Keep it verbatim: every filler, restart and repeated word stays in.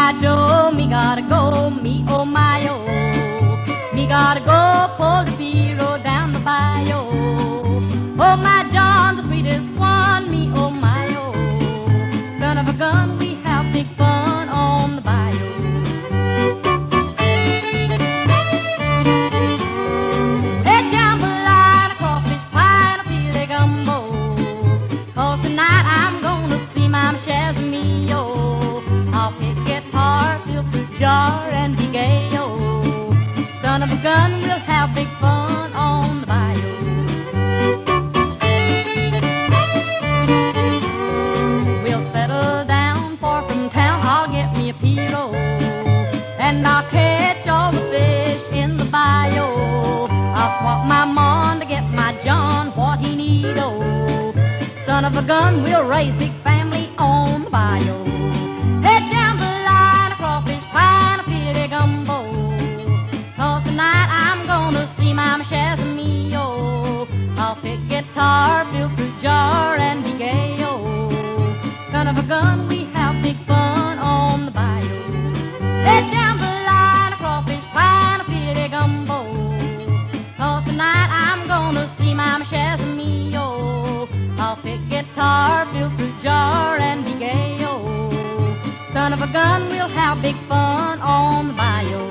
my Joe, me gotta go, me oh my oh. Me gotta go pull the B-road down the bayou. Oh my John, the sweetest one, me oh my oh. Son of a gun, we have big fun on the bayou. Hey jambalaya, crawfish pie, and a filet gumbo. 'Cause tonight I'm gonna see my Chaz me oh. I'll pick guitar, fill the jar, and be gay oh. Son of a gun, we'll have big fun on the bayou. We'll settle down far from town, I'll get me a pirogue, and I'll catch all the fish in the bayou. I'll swap my mon to get my John what he need oh. Son of a gun, we'll raise big family on the bayou. Hey jambalaya, crawfish pie, and a filet gumbo. 'Cause tonight I'm gonna see my Chaz me oh. I'll pick guitar, fill fruit jar, and be gay oh. Son of a gun, we have big fun on the bayou. Hey jambalaya, crawfish pie, and a filet gumbo. 'Cause tonight I'm gonna see my Chaz me oh. I'll pick guitar, fill fruit jar, and be gay oh. Son of a gun, we'll have big fun on the bayou.